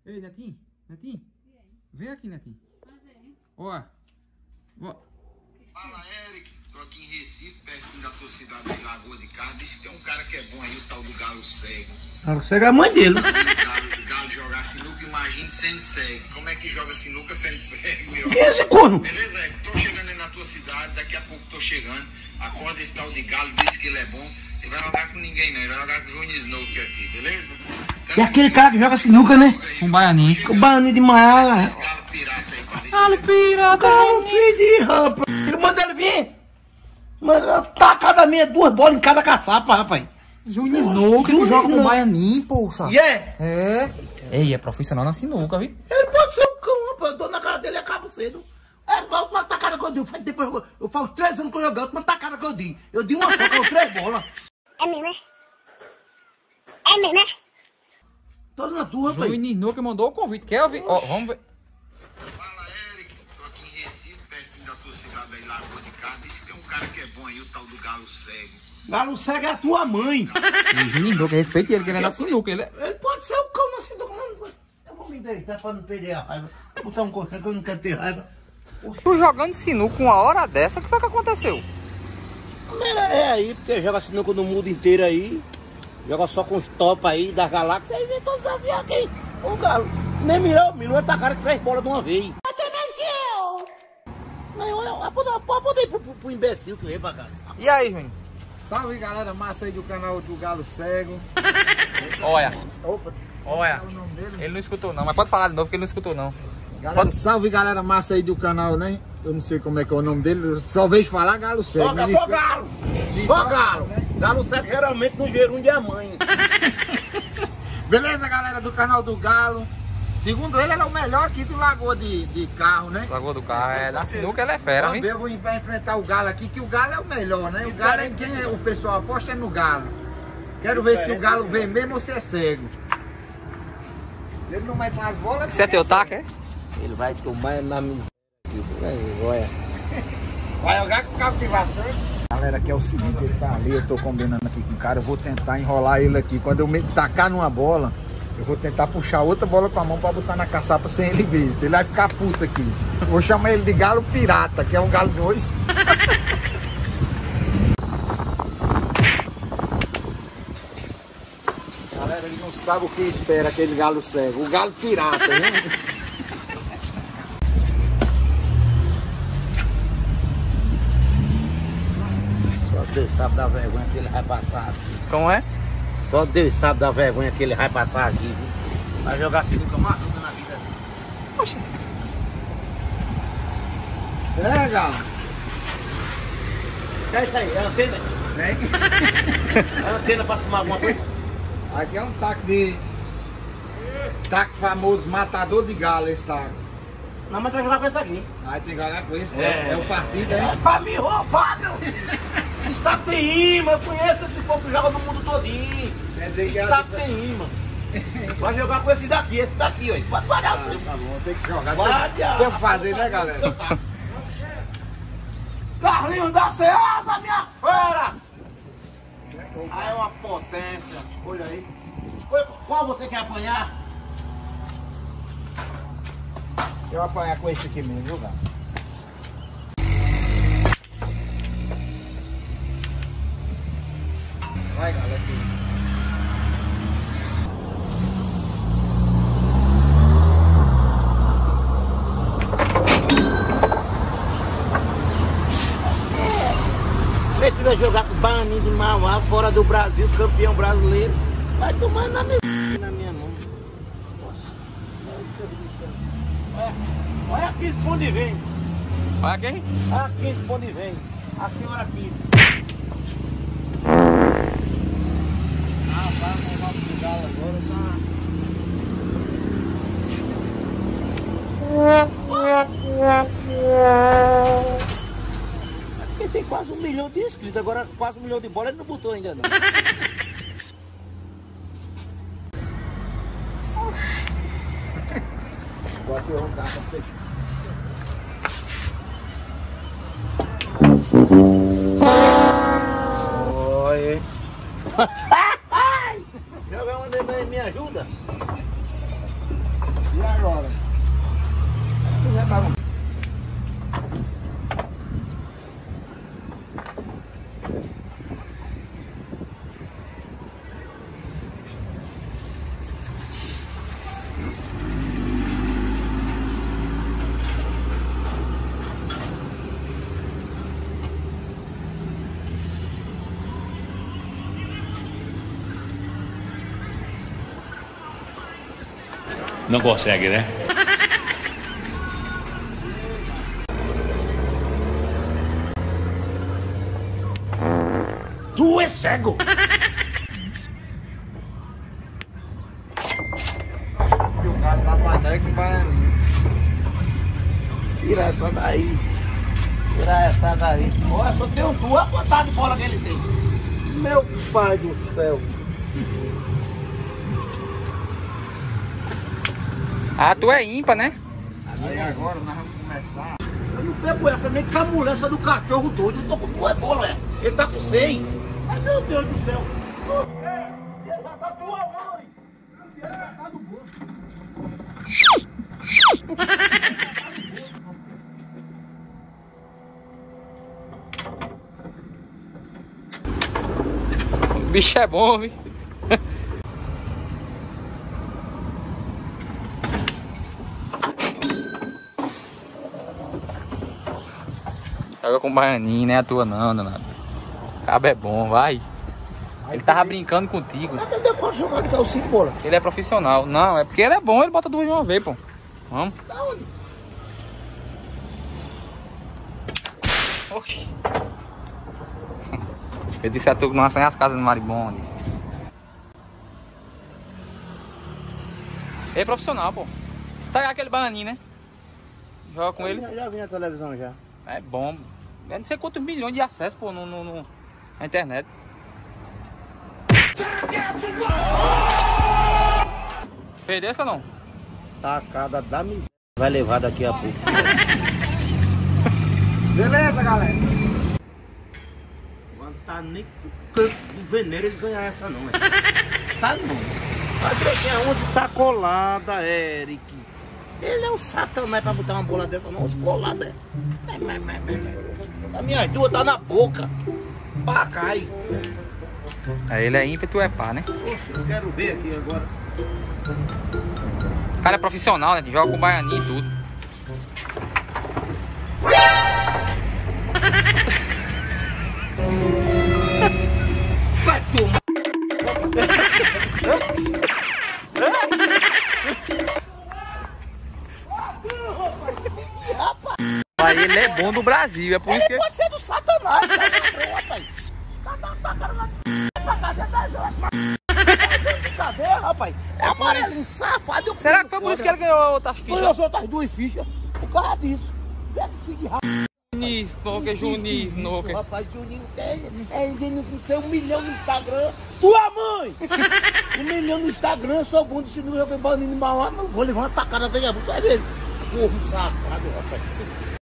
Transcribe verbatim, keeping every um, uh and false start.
Ei, Netinho, Netinho, vem aqui, Netinho. Ó, ó. Fala, Eric. Tô aqui em Recife, pertinho da tua cidade de Lagoa de Carro. Diz que tem um cara que é bom aí, o tal do Galo Cego. Galo Cego é a mãe dele. O Galo, o Galo jogar sinuca, imagine sendo cego. Como é que joga sinuca sendo cego, meu? Que é esse corno? Beleza, Eric? Tô chegando aí na tua cidade, daqui a pouco tô chegando. Acorda esse tal de Galo, disse que ele é bom. Ele vai jogar com ninguém, não. Ele vai jogar com o Júnior Snoke aqui, beleza? É aquele cara que joga sinuca, né? Com baianinho. Com o baianinho de Maiara. Esse Galo pirata aí, pra ver se Galo ele é pirata, não pedi, rapaz. Manda ele vir. Manda tacar da minha duas bolas em cada caçapa, rapaz. Júnior Snoke, que Júnior joga com Snoke. baianinho, poxa. E é? É. Ei, é profissional na sinuca, viu? Ele pode ser um cão, rapaz. Eu dou na cara dele e acabo cedo. É igual uma tacada que eu dei. Faz, depois, eu, eu faço três anos que eu joguei, a última tacada que eu dei. Eu dei uma só, com três bolas. É mesmo, é? É mesmo, é? Tô na tua, rapaz. Júnior Snoke mandou o convite. Quer ouvir? Ó, vamos ver. Fala, Eric. Tô aqui em Recife, pertinho da tua cidade aí, Lagoa de Carro. Diz que tem um cara que é bom aí, o tal do Galo Cego. Galo Cego é a tua mãe. E Júnior Snoke, respeite ele, que ele é da sinuca. Ele é... Ele pode ser o cão na sinuca, mas eu vou me deitar pra não perder a raiva. Vou botar um colchão que eu não quero ter raiva. Tu jogando sinuca uma hora dessa, o que foi que aconteceu? É aí, porque joga sinuca no mundo inteiro aí. Joga só com os top aí das galáxias. Aí vem todos os aviões aqui. O Galo nem mirou, o Milu é tacaram três bolas de uma vez. Você mentiu! Mas eu, eu, eu, eu, eu poder ir pro, pro, pro imbecil que veio pra cá. E aí, Júnior? Salve, galera massa aí do canal do Galo Cego. Olha, Opa, olha. Qual é o nome dele? Ele não escutou não, mas pode falar de novo que ele não escutou não. Galera, salve, galera massa aí do canal, né? Eu não sei como é que é o nome dele, eu só vejo falar Galo Cego. só, né? só Galo. Só Galo. né? Galo Cego geralmente no gerúndio é a mãe. Beleza, galera do canal do Galo. Segundo ele, ele é o melhor aqui do Lagoa de, de Carro, né? Lagoa do Carro, é na sinuca ele é fera, Vamos viu? ver, eu vou enfrentar o Galo aqui, que o Galo é o melhor, né? O Galo é quem é, o pessoal aposta é no Galo. Quero ver se o Galo vê mesmo ou se é cego. Se ele não mete umas bolas... Isso é teu taco, é? Ele vai tomar na minha... Olha. Vai jogar com captivação. Galera, aqui é o seguinte, ele tá ali, eu tô combinando aqui com o cara, eu vou tentar enrolar ele aqui. Quando eu me tacar numa bola, eu vou tentar puxar outra bola com a mão pra botar na caçapa sem ele ver. Ele vai ficar puto aqui. Eu vou chamar ele de Galo Pirata, que é um galo dois. Galera, ele não sabe o que espera aquele galo cego. O Galo Pirata, né? Deus sabe da vergonha que ele vai passar aqui. Como é? Só Deus sabe da vergonha que ele vai passar aqui, viu? Vai jogar sinuca maluca na vida dele. Poxa. É, Galo. Que é isso aí? É antena? Vem. É antena pra fumar alguma coisa? Aqui é um taco de... Taco famoso, matador de galo, esse taco. Não, mas vai jogar com esse aqui. Aí tem que jogar com esse, É. né? É o partido, É hein? pra me roubar, meu! Esse taco tem imã, eu conheço esse povo que joga no mundo todinho. Quer dizer que Esse taco tem imã. Vai jogar com esse daqui, esse daqui, ó. Pode parar assim. Tá bom, tem que jogar. Vai, Tem, tem o que fazer, né, galera? Carlinhos da Ceasa, minha fera! Aí é uma potência. Olha aí. Escolha qual você quer apanhar? Eu vou apanhar com esse aqui mesmo, viu, Galo? Vai, galera, aqui. Se você vai jogar com o Baianinho de Mauá, fora do Brasil, campeão brasileiro, vai tomar na minha, na minha mão. Olha, olha aqui esse onde vem. Olha quem? Olha aqui esse onde vem. A senhora aqui. Ah, vai levar pro Galo agora, É porque tem quase um milhão de inscritos, agora quase um milhão de bolas ele não botou ainda não. Bota o taco pra fechar. Oi. Joga uma dele aí, me ajuda. botaram. Não consegue, né? Tu é cego! E o cara tá pra daí que vai. Tira essa daí. Tira essa daí. Olha, só tem um duas quantas de bola que ele tem. Meu pai do céu. Ah, tu é ímpar, né? Aí agora nós vamos começar. Eu não pego essa nem com a mulher do cachorro doido. Eu tô com duas bolas, é. Ele tá com seis. Ai, meu Deus do céu. Ele já tá tua mãe. Ele já tá no bolso. O bicho é bom, viu? Joga com baianinho, não é a tua não, danado. O cabo é bom, vai. Ele tava brincando contigo. Mas cadê quando jogar de calcinha, bola? Ele é profissional. Não, é porque ele é bom, ele bota duas de uma vez, pô. Vamos. Da onde? Oxi. Eu disse a tu que não assanha as casas do Maribonde. Ele é profissional, pô. Tá aquele bananinho, né? Joga com ele. Já, já vi na televisão já. É bom. Eu não sei quantos milhões de acessos, pô, no, no, no, na internet. Perdeu ou não? Tacada da miséria. Vai levar daqui a pouco. Beleza, galera? Não tá nem com o canto do veneno ele ganhar essa não, é. Tá não. A onze tá colada, Eric. Ele é um satanás pra botar uma bola dessa não, colada. É. A minha duas tá na boca. Pá, cai. Aí ele é ímpar e tu é pá, né? Poxa, eu quero ver aqui agora. O cara é profissional, né? Joga com baianinho e tudo. Vai tomar. Aí ele é bom do Brasil, é por isso que... Ele pode ser do satanás, cara, rapaz. Tá tacando lá pra cadê da gente? Cadê, rapaz? É aparelho safado. Será que foi por isso que ele ganhou outras Foi fichas? as outras duas fichas. Por causa disso. É que filho de rapaz. Juninho, Snooker, Juninho, Snooker. Rapaz, Juninho tem. É, não tem um milhão no Instagram. Tua mãe! Um milhão no Instagram, sou bom de sinuca, eu venho bandido de mal, não vou levar uma tacada daí a boca. Vai ver. Porra, safado, rapaz.